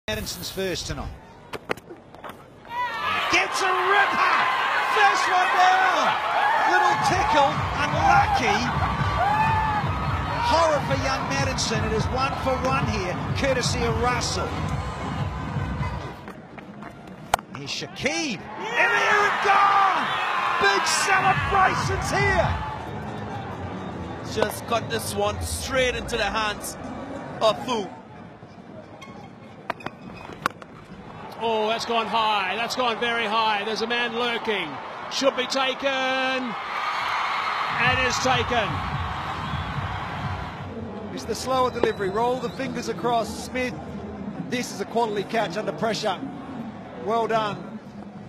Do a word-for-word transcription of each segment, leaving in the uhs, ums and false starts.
Addison's first tonight. Gets a ripper! First one down! Little tickle, unlucky. Horror for young Madison. It is one for one here, courtesy of Russell. Here's Shakib. In here and gone! Big celebrations here! Just got this one straight into the hands of Fu. Oh, that's gone high. That's gone very high. There's a man lurking. Should be taken. And is taken. It's the slower delivery. Roll the fingers across. Smith. This is a quality catch under pressure. Well done.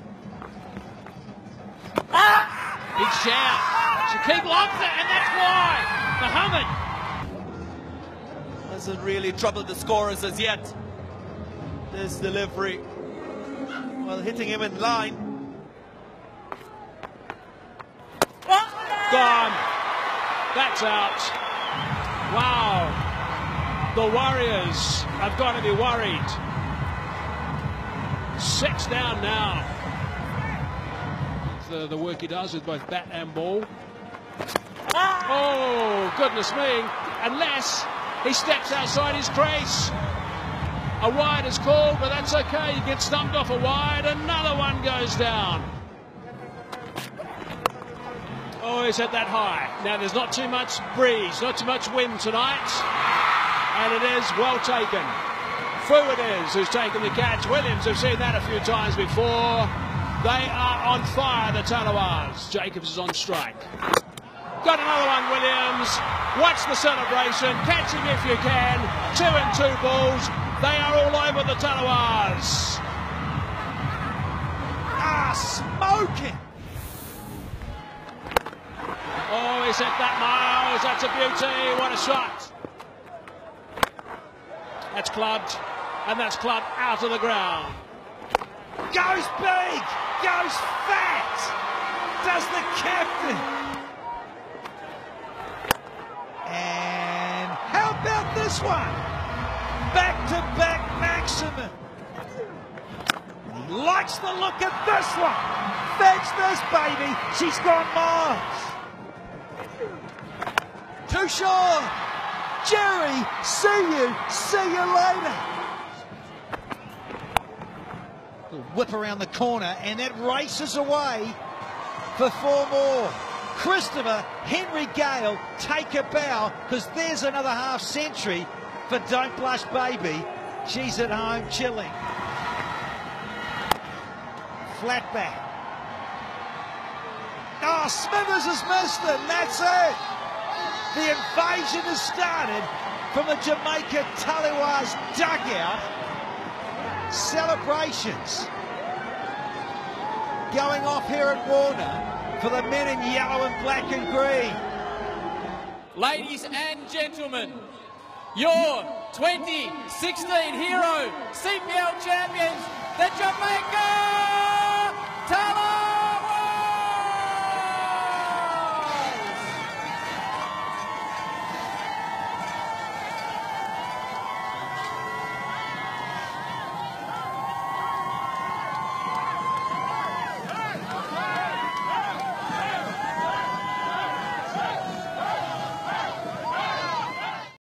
Big shout. Shakib loves it, and that's why. Muhammad Hasn't really troubled the scorers as yet. This delivery, well, hitting him in line. gone. That's out. Wow. The Warriors have got to be worried. Six down now. The, the work he does with both bat and ball. Oh, goodness me. Unless he steps outside his crease. A wide is called, but that's okay. He gets stumped off a wide. Another one goes down. Oh, he's at that high. Now, there's not too much breeze, not too much wind tonight. And it is well taken. Fu it is who's taken the catch. Williams, have seen that a few times before. They are on fire, the Tallawahs. Jacobs is on strike. Got another one, Williams. Watch the celebration. Catch him if you can. Two and two balls. They are all over the Tallawahs. Ah, smoking. Oh, he's hit that miles. That's a beauty. What a shot. That's clubbed. And that's clubbed out of the ground. Goes big. Goes fat. Does the captain. And how about this one? Back-to-back maximum. He likes the look of this one. Fetch this, baby. She's gone miles. Too short. Jerry, see you. See you later. The whip around the corner, and that races away for four more. Christopher, Henry Gale, take a bow, because there's another half century for Don't Blush Baby. She's at home chilling. Flat back. Oh, Smithers has missed it, and that's it. The invasion has started from the Jamaica Tallawahs dugout. Celebrations going off here at Warner for the men in yellow and black and green. Ladies and gentlemen, your twenty sixteen Hero C P L champions, the Jamaica